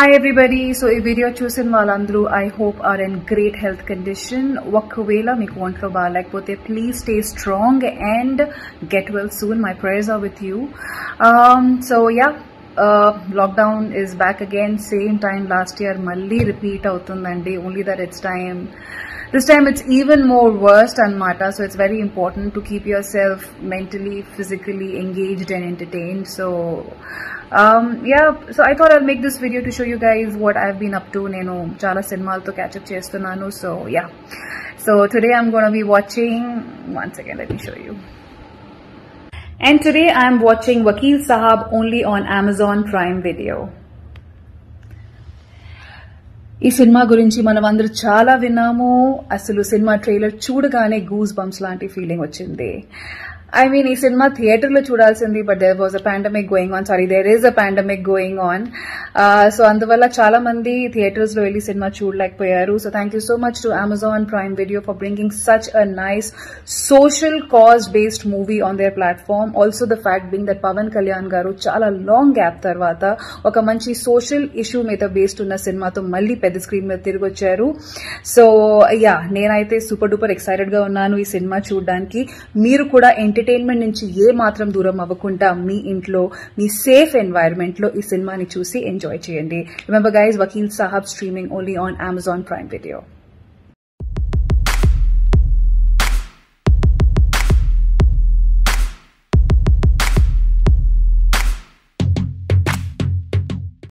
Hi everybody. So ఈ video చూసిన వాళ్ళందరూ I hope are in great health condition. ఒకవేళ మీకు ఒంట్లో బాగాలేకపోతే please stay strong and get well soon. My prayers are with you. So yeah, lockdown is back again. Same time last year malli repeat avutundandi. Only that this time it's even more worse anamata. So it's very important to keep yourself mentally, physically engaged and entertained. So yeah, so I thought I'll make this video to show you guys what I've been up to. Nenu chala cinemalalto catch up chestunnanu. So yeah, so today I'm going to be watching, once again let me show you, and today I'm watching Vakil Sahab only on Amazon Prime Video. ఈ సినిమా గురించి మనం అందరూ చాలా విన్నాము. అసలు సినిమా trailer చూడగానే గూస్ బంప్స్ లాంటి ఫీలింగ్ వచ్చింది. I mean, ఈ సినిమా థియేటర్ లో చూడాల్సింది, but there was a pandemic going on. Sorry, there is a pandemic going on. So అందువల్ల చాలా మంది థియేటర్స్ లో వెళ్ళి సినిమా చూడలేకపోయారు. So thank you so much to Amazon Prime Video for bringing such a nice social cause based movie on their platform. Also the fact being that Pavan Kalyan garu చాలా long gap తర్వాత ఒక మంచి social issue మీద based ఉన్న సినిమాతో మళ్ళీ పెద్ద screen మీద తిరిగి వచ్చారు. సో యా, నేనైతే సూపర్ డూపర్ ఎక్సైటెడ్ గా ఉన్నాను ఈ సినిమా చూడడానికి. మీరు కూడా ఎంటర్టైన్మెంట్ నుంచి ఏ మాత్రం దూరం అవ్వకుండా మీ ఇంట్లో మీ సేఫ్ ఎన్వైరన్మెంట్ లో ఈ సినిమాని చూసి ఎంజాయ్ చేయండి. Remember guys, Vakil Sahab streaming only on Amazon Prime Video.